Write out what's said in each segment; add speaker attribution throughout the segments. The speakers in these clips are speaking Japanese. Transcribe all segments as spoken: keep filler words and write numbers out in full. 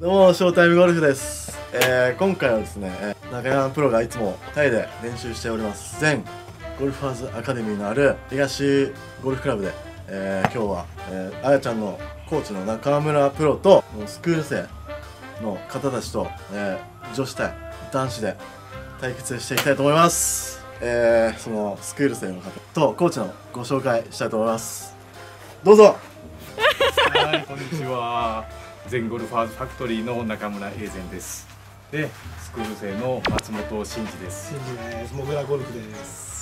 Speaker 1: どうも、ショータイムゴルフです。えー、今回はですね、えー、中山プロがいつもタイで練習しております。全ゴルファーズアカデミーのある東ゴルフクラブで、えー、今日は、えー、あやちゃんのコーチの中村プロとスクール生の方たちと、えー、女子対男子で対決していきたいと思います。えー、そのスクール生の方とコーチのご紹介したいと思います。どうぞ。
Speaker 2: はい、こんにちは。全ゴルファーズファクトリーの中村英然です。で、スクール生の松本真嗣です。
Speaker 3: 真嗣です。もぐらゴルフです。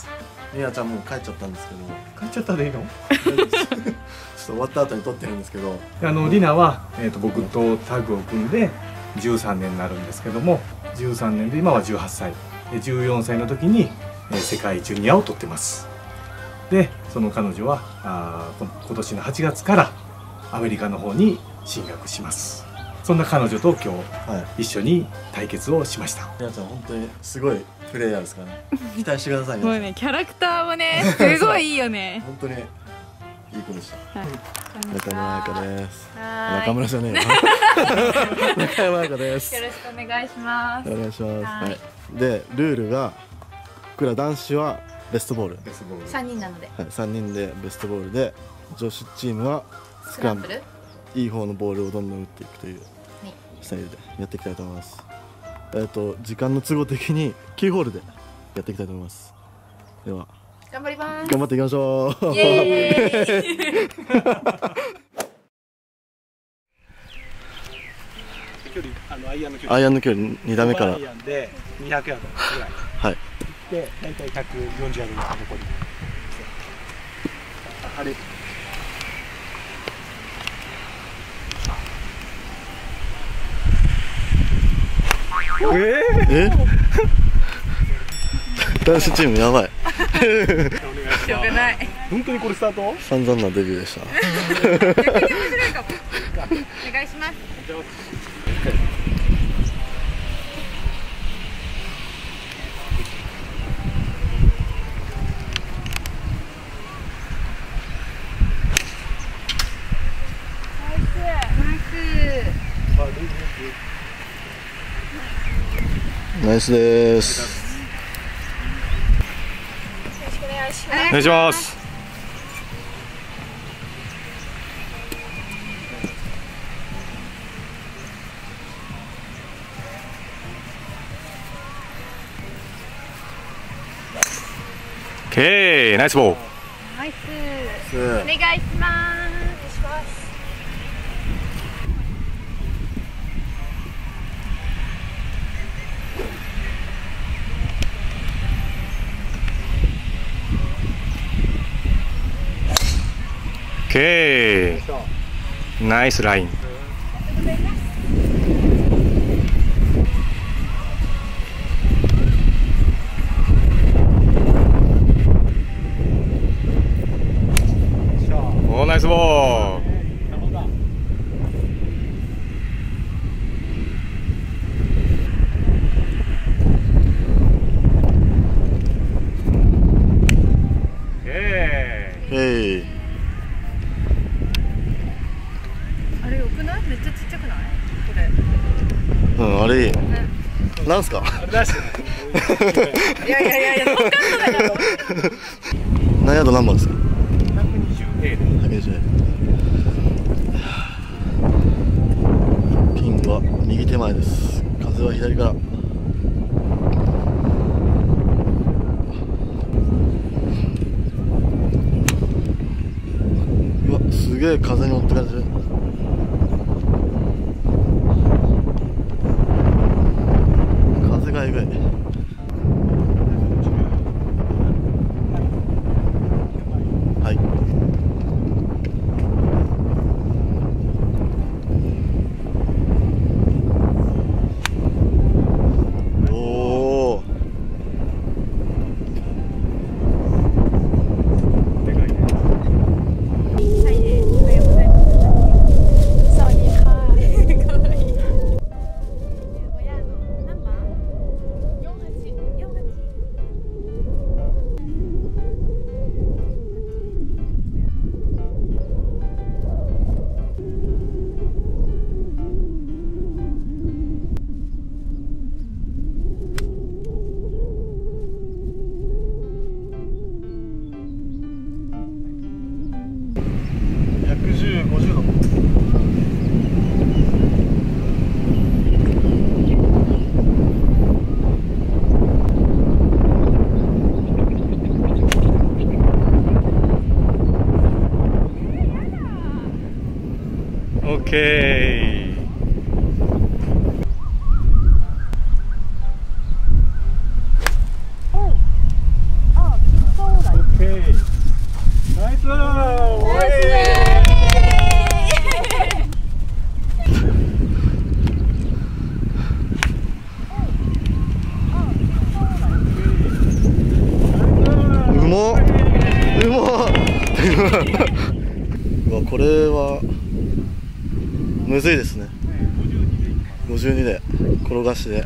Speaker 1: みなちゃんもう帰っちゃったんですけど。
Speaker 2: 帰っちゃったでいいの？
Speaker 1: ちょっと終わった後に撮ってるんですけど。
Speaker 2: あのリナはえっと僕とタッグを組んでじゅうさんねんになるんですけども、じゅうさんねんで今はじゅうはっさい。でじゅうよんさいの時に世界ジュニアを取ってます。で、その彼女はあ今年のはちがつからアメリカの方に進学します。そんな彼女と今日、はい、一緒に対決をしました。
Speaker 1: みなちゃん本当にすごいプレイヤーですからね。期待してくださいね。
Speaker 4: もうね、キャラクターもねすごいいいよね。
Speaker 1: 本当にいい子でした。
Speaker 4: はい、
Speaker 1: 中山彩香です。
Speaker 4: はい、
Speaker 1: 中村じゃねえよ。中山彩香です。
Speaker 4: よろしくお願いします。
Speaker 1: お願いします。はい。で、ルールが僕ら男子はベストボール。ベストボール。
Speaker 4: 三人なので。
Speaker 1: はい、三人でベストボールで、女子チームはスクランブル。いい方のボールをどんどん打っていくというスタイルでやっていきたいと思います。えっと時間の都合的にきゅうホールでやっていきたいと思います。では
Speaker 4: 頑張ります。
Speaker 1: 頑張っていきましょう。
Speaker 4: イエーイ。
Speaker 3: 距離、あのアイアンの距
Speaker 1: 離。アイアンの距離に打目から。
Speaker 3: アイアンでにひゃくヤードぐらい。
Speaker 1: はい。
Speaker 3: で、大体ひゃくよんじゅうヤードぐらい残り。あれ。
Speaker 1: ええ男子チームやばい。
Speaker 4: しょうがない。
Speaker 3: 本当にこれスタート？
Speaker 1: 散々なデビューでした。
Speaker 4: お願いします。
Speaker 1: ナイスです。
Speaker 4: よろしくお願いします。
Speaker 2: お願いします。オッケー、ナイスボール。
Speaker 4: ナイス。お願いします。
Speaker 2: オッケー、ナイスライン。おー、ナイスボール。
Speaker 4: めっちゃちっちゃくない？これ。
Speaker 1: うん、あれいい。ね、なんすか？
Speaker 4: いやいやいや、ノーカットだよ。
Speaker 1: 何ヤード何番ですか？
Speaker 2: ひゃくにじゅうエー。
Speaker 1: ひゃくにじゅうエー。ピンは右手前です。風は左から。うわ、すげえ風に持ってかれてる。風がえぐい。はい。おお。
Speaker 4: はい、おはようございます。
Speaker 2: ケー。ナイス
Speaker 1: うまっうまっうわこれはむずいですね。ごじゅうにで転がしで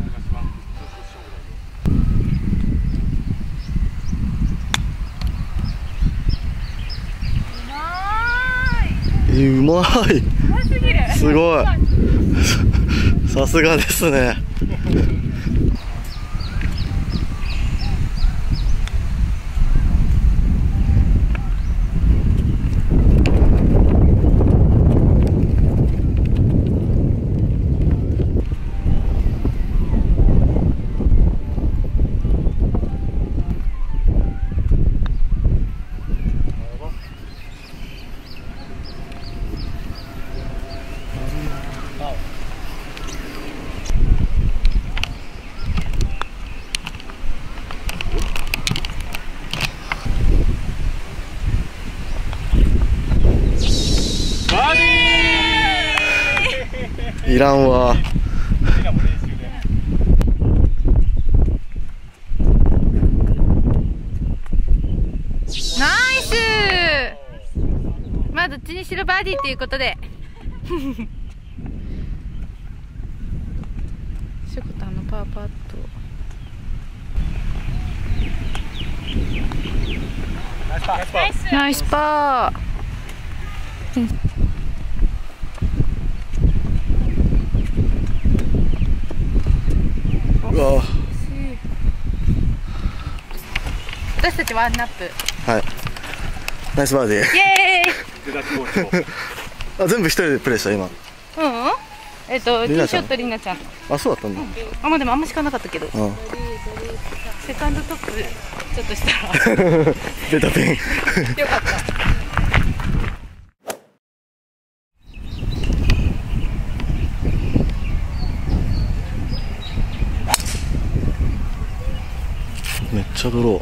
Speaker 1: うまい。すごい。さすがですね。いらんわ。
Speaker 4: ナイス。まあどっちにしろバーディーということでしょこたんのパーパット。ナイスパー。
Speaker 1: うわ
Speaker 4: 私たちワンナップ。
Speaker 1: はい。ナイスバーディー。
Speaker 4: イエーイ。
Speaker 1: あ、全部一人でプレイした今。
Speaker 4: うん。えっとティーショットりなちゃん。
Speaker 1: あ、そうだったんだ。
Speaker 4: あ、まあでもあんましかなかったけど。
Speaker 1: うん。
Speaker 4: セカンドトップちょっとしたら
Speaker 1: 出たピン。
Speaker 4: よかった。
Speaker 1: めっちゃドロー。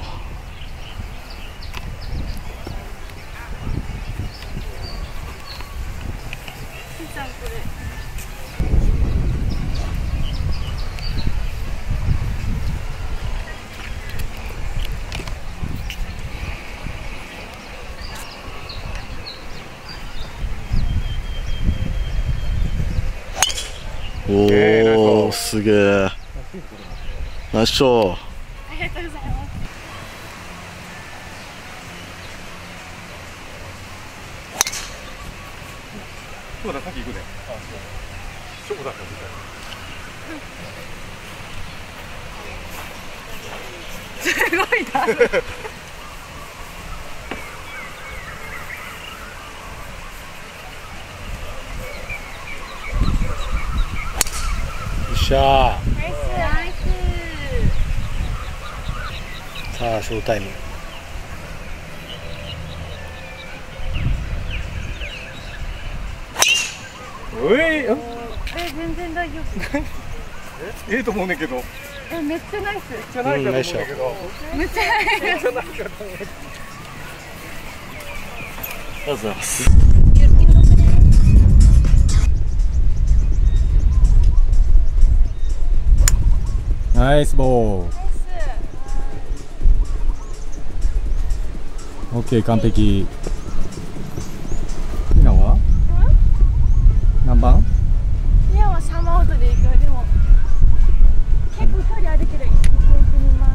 Speaker 1: おお、すげえ。ナイスショー。
Speaker 4: ありがとうございます。
Speaker 2: そうだ、さっき行くね。あ、そう。そうだったみたい。
Speaker 4: すごいな。
Speaker 3: よっしゃー。さあショータイム。
Speaker 2: おい、
Speaker 4: え、全然大丈夫。
Speaker 2: ええと思うねんけど。
Speaker 4: え、めっちゃナイス。
Speaker 2: めっちゃないかと思うんだけど。
Speaker 4: めっちゃナイス。
Speaker 2: めっちゃないかと思う。
Speaker 1: ありがとうございます。
Speaker 2: ナイスボール。オッケー、完璧。ひなは？何番？
Speaker 5: いや、サマーアウトで行く。でも結構距離あるけど行ってみます。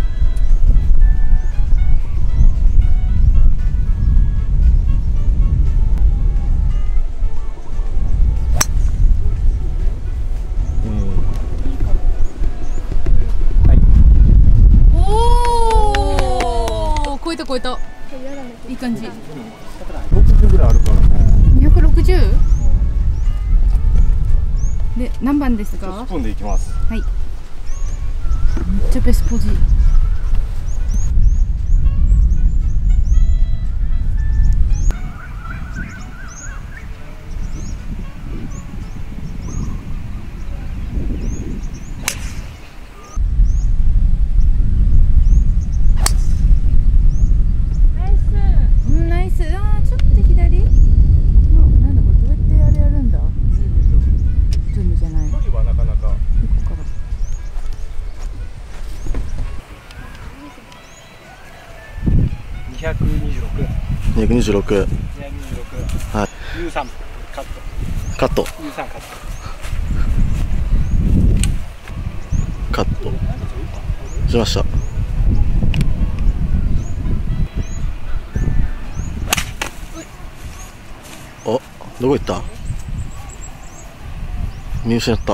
Speaker 4: 超えた超えた。いい感じ。
Speaker 2: ろくじゅうぐらいあるからね。
Speaker 4: にひゃくろくじゅう？で、何番ですか？
Speaker 2: スプーンでいきます。
Speaker 4: はい。めっちゃベスポジ。
Speaker 1: にひゃくにじゅうろく。
Speaker 3: にひゃくにじゅうろく。
Speaker 1: はい。
Speaker 3: じゅうさんカット。
Speaker 1: カット。
Speaker 3: じゅうさんカット。
Speaker 1: カットしました。お、どこ行った？見失った。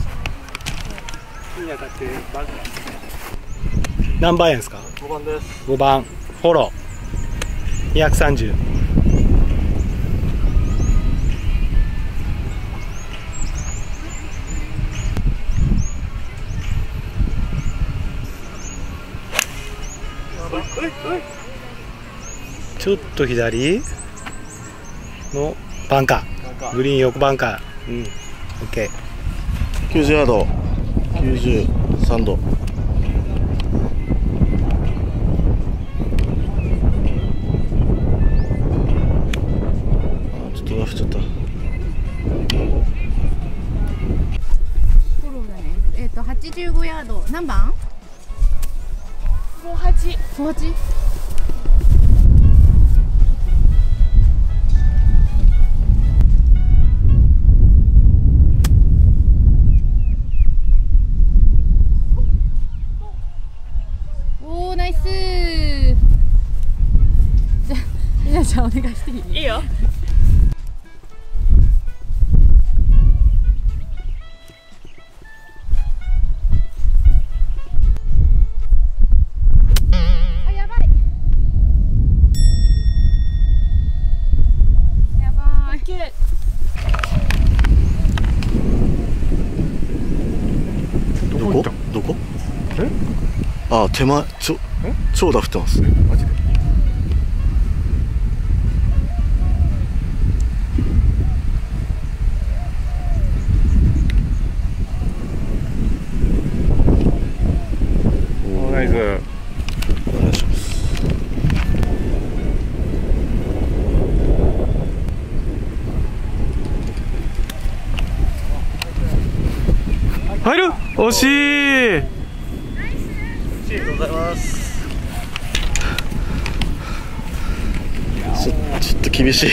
Speaker 3: 何番やんですか？
Speaker 1: ごばんです。
Speaker 3: ごばんフォローにひゃくさんじゅう。ちょっと左のバンカー、グリーン横バンカー。うん、オッケー。
Speaker 1: きゅうじゅうヤード、きゅうじゅうさんど。あ、ちょっとラフちゃった。
Speaker 4: フォローだね。えっとはちじゅうごヤード。何番？
Speaker 5: ごはち。
Speaker 4: ごはち。おー、ナイスー。じゃあ、りなちゃんお願いしていい？
Speaker 5: いいよ。
Speaker 4: あ、やばい。やばい。
Speaker 5: オッケー。
Speaker 1: どこ？どこ？え？あ、手前、ちょ、長打振ってます。
Speaker 2: マジで。おナイス。
Speaker 1: お願いします。
Speaker 3: 入る？惜しい。
Speaker 1: ありがとうございます。ちょ、ちょっと厳しい。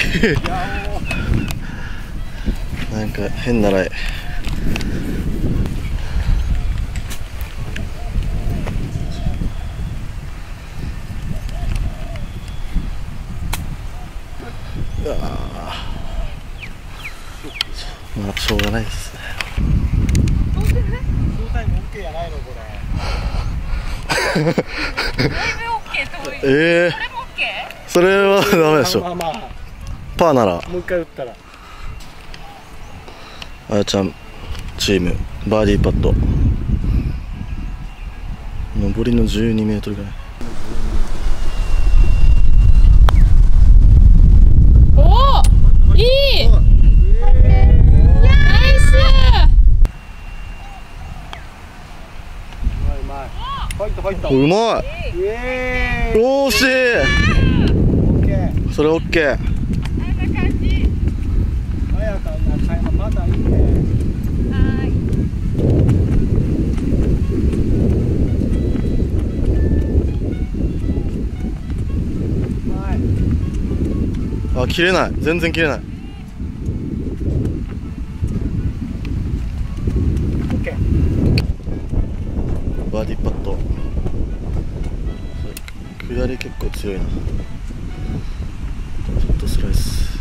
Speaker 1: なんか変なライ。うわー、まあしょうがないですね。ええー、それはダメでしょ。
Speaker 3: まあまあ
Speaker 1: パーなら
Speaker 3: もう一回打ったら。
Speaker 1: あやちゃんチームバーディーパット。上りのじゅうにメートルぐらい。
Speaker 5: おお、いい。ナイス。
Speaker 3: 入った入った。
Speaker 1: うまい。
Speaker 3: イエーイ。
Speaker 1: 惜しい。
Speaker 3: オッケー。
Speaker 1: それオッケー。
Speaker 3: 早かな買いまだいいね。
Speaker 1: あ、切れない。全然切れない。
Speaker 3: オッケー。
Speaker 1: バーディーパット。下り結構強いな。ちょっとスライス。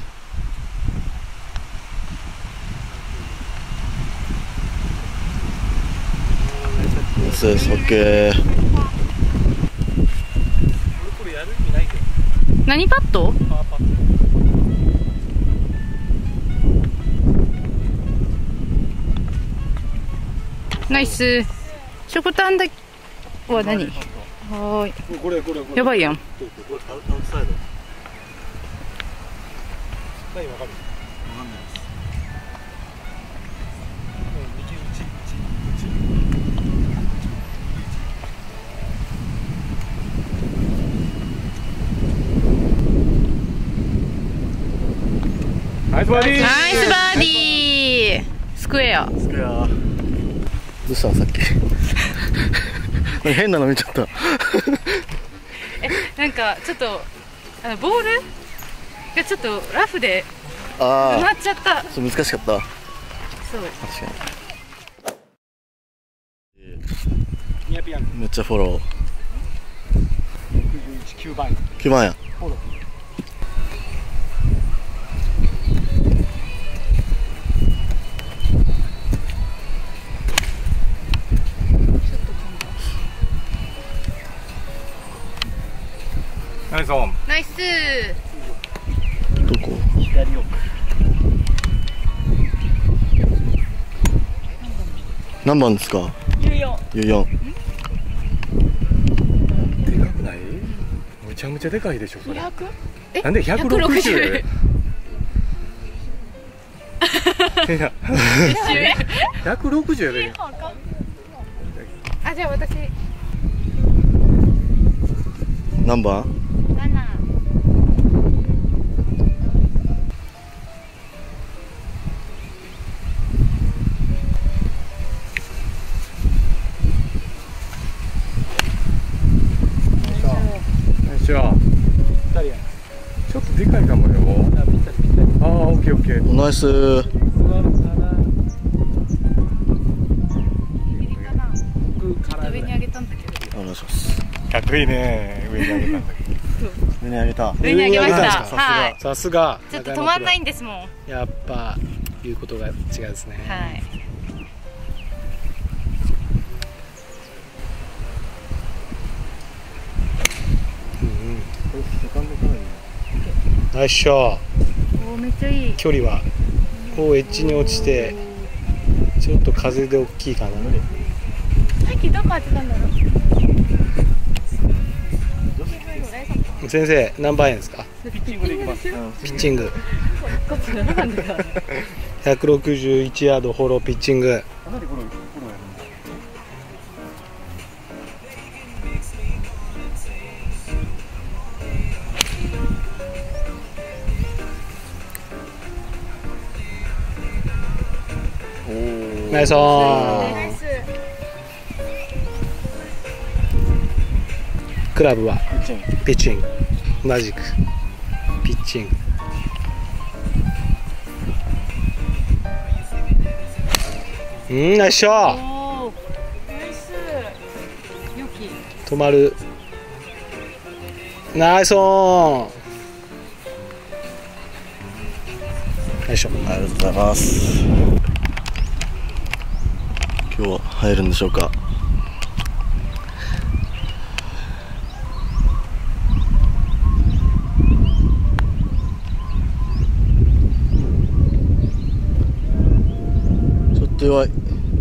Speaker 1: ナイスです。オッケー。
Speaker 3: これやる意味ないけど。
Speaker 4: 何パット？
Speaker 3: パーパット。
Speaker 4: ナイス。食単だは何？はーい。
Speaker 3: これこれこれ。
Speaker 4: やばいやん。
Speaker 1: アウトサイド。
Speaker 3: 何わかる？
Speaker 1: わかんないです。
Speaker 3: 右打ちナイスバーディー。
Speaker 4: ナイスバーディー。スクエア。
Speaker 1: スクエア。どうしたのさっき。変なの見ちゃった。
Speaker 4: え、なんかちょっとあのボールがちょっとラフで埋
Speaker 1: あ
Speaker 4: まっちゃった。
Speaker 1: あ、そう難しかった。
Speaker 4: そう。
Speaker 1: 確か
Speaker 3: ニアピアン
Speaker 1: に。めっちゃフォロー。
Speaker 3: きゅうばん
Speaker 1: きゅうばんや。
Speaker 3: フォロー。ナイスオン。
Speaker 4: ナイス。
Speaker 1: どこ？
Speaker 3: 左奥。
Speaker 1: 何番ですか？
Speaker 5: ゆうよ
Speaker 1: ゆうよん。
Speaker 2: でかくない？むちゃむちゃでかいでしょそれ。
Speaker 5: にひゃく
Speaker 2: なんでひゃくろくじゅう？いやひゃくろくじゅうやで。
Speaker 4: あ、じゃあ私
Speaker 1: 何番？
Speaker 4: なな。
Speaker 2: よいしょ。ちょっとでかいかもよ。ああ、オッケーオッケー。
Speaker 1: ナイス。
Speaker 4: 上に上げたんだけど。
Speaker 1: お願いします。
Speaker 2: かっこいいね。上に上げたんだけど。
Speaker 1: 上に上げた。
Speaker 4: 上に上げました。
Speaker 3: 上に上げたんですか
Speaker 4: はい。
Speaker 3: さすが。
Speaker 4: ちょっと止まんないんですもん。は
Speaker 3: やっぱ言うことが違うですね。
Speaker 4: い。
Speaker 3: ナイスショー。
Speaker 4: おお、めっちゃいい。
Speaker 3: 距離はこうエッジに落ちてちょっと風で大きいかな。
Speaker 5: さっきどこ当てたんだろう。
Speaker 3: 先生何番円ですか？
Speaker 2: ピッチングでいきます。
Speaker 3: ピッチングひゃくろくじゅういちヤードフォローピッチング。
Speaker 2: かなりフォローフォローやるんだ。
Speaker 3: ナイスオン。
Speaker 5: ナイス。
Speaker 3: クラブはピッチング。同じくピッチング。うん、ナイスショー。
Speaker 5: おお。ナイス。良き。
Speaker 3: 止まる。ナイスオン。ナイスショー。
Speaker 1: ありがとうございます。今日は入るんでしょうか。ちょっと弱い。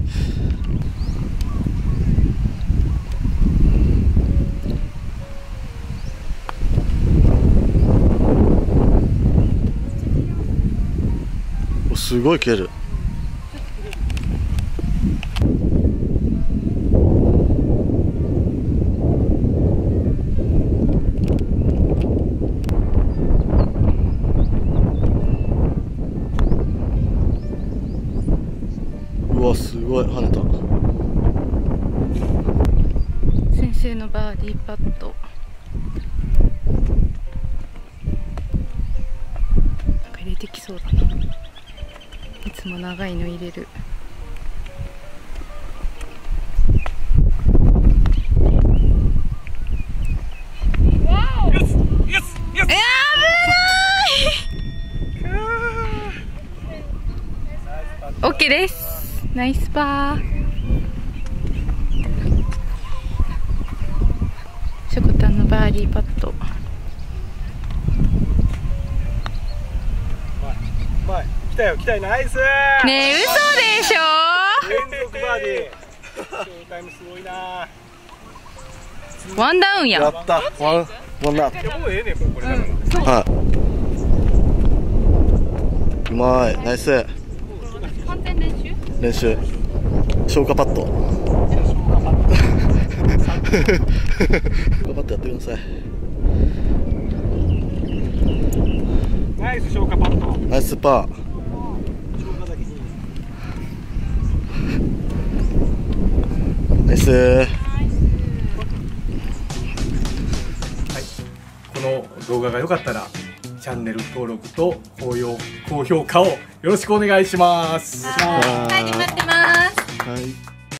Speaker 1: お、すごい蹴る。うわ、すごい跳ねた。
Speaker 4: 先生のバーディーパット。なんか入れてきそうだな。いつも長いの入れる。オッケーです。ナイスパー。しょこたんのバーディーパット。
Speaker 3: 前来たよ来たよ。ナイス。
Speaker 4: ねえ、嘘でしょ。
Speaker 3: 連続バーディー。ショータイムすごいな。
Speaker 4: ワンダウンやん。
Speaker 1: やった。ワンワンダウン。
Speaker 3: いやもうええねんもうこれだから。
Speaker 1: はい。うまい。ナイス。
Speaker 4: 反転練習？
Speaker 1: 練習。消化パッド。消化パッドやってください。
Speaker 3: ナイス消化パッド。
Speaker 1: ナイスパー。ナイス。
Speaker 2: この動画が良かったらチャンネル登録と高評高評価をよろしくお願いします。
Speaker 4: はい、待ってます。
Speaker 1: はい